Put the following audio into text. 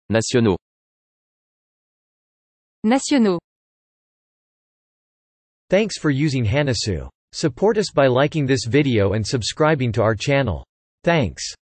Nationaux. Nationaux. Thanks for using Hanasu. Support us by liking this video and subscribing to our channel. Thanks.